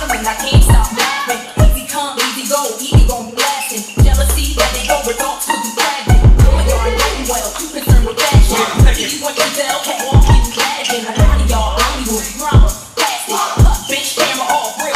bottom and I can't stop laughing. Easy come, easy go, easy gon' be lasting. Jealousy, that they go, results will be bragging. Oh my God, writing well, too concerned with fashion. Easy when you tell, can't walk in dragging. A lot of y'all Hollywood drama, plastic, bitch, camera all real.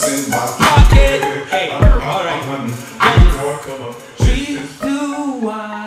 Come on. 3, 2, 1.